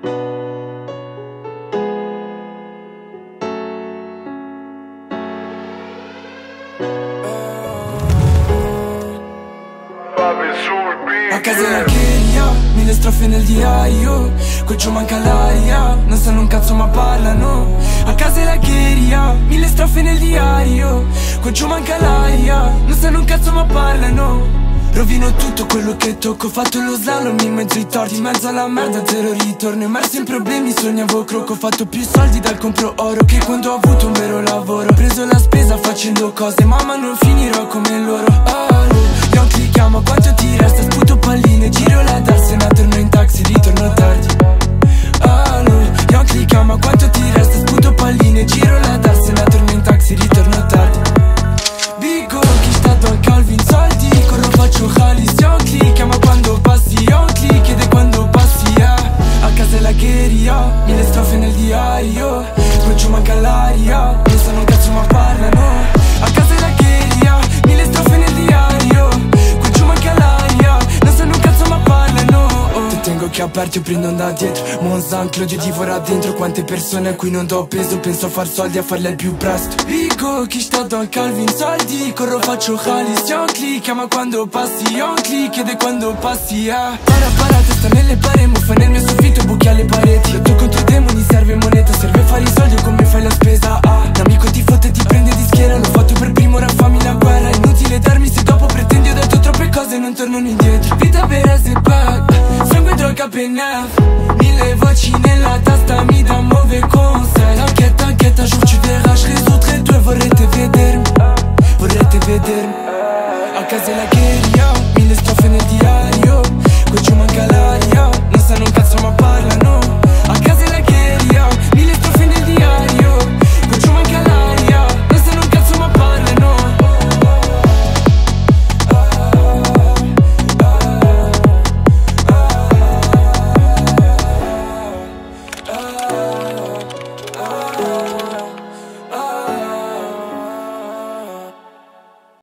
A casa la cheria, 1000 strofe nel diario. Qua giù manca l'aria, non sanno un cazzo ma parlano. A casa la cheria, 1000 strofe nel diario. Qua giù manca l'aria, non sanno un cazzo ma parlano. Rovino tutto quello che tocco, ho fatto lo slalom in mezzo ai torti, in mezzo alla merda zero ritorno, immerso in problemi, sognavo croco. Ho fatto più soldi dal compro oro che quando ho avuto un vero lavoro. Ho preso la spesa facendo cose, mamma non finirò come loro. Io ti chiamo, quanto ti resta? Sputo palline, giro la darsena, torno in taxi, ritorno tardi. Io ti chiamo, quanto ti resta? Sputo palline, giro la darsena, torno in taxi, ritorno tardi. Bigo, chi sta da Calvin, soldi, corro faccio Khalis, io click, chiama quando passi, io click, chiede quando passi, A casa è la cheria, 1000 strofe nel diario. Qua giù manca l'aria, non sanno un cazzo ma parlano. A casa è la cheria, 1000 strofe nel diario. Qua giù manca l'aria, non sanno un cazzo ma parlano. Te tengo occhi aperti, io prendo da dietro. Monzan, Claudio divora dentro. Quante persone a cui non do peso, penso a far soldi, a farli al più presto. Bigo, chi sta da Calvin, soldi, corro faccio Khalis, io click, chiama quando passi, io click, chiede quando passi, Para, testa nelle bare, muffa nel mio soffitto, buchi alle pareti. Lotto contro i demoni, serve moneta, serve fare i soldi o come fai la spesa, L'amico ti fotte e ti prende di schiera, l'ho fatto per primo, ora fammi la guerra. Inutile darmi se dopo pretendi, ho detto troppe cose, non tornano indietro. Vita vera se back, sangue, droga, penaf. 1000 voci nella testa, mi da muove con sé. T'inquiète, un jour tu verras, je résoudrai tout. Vorrete vedermi, a casa è la cheria, 1000 strofe nel diario. Qua giù manca l'aria,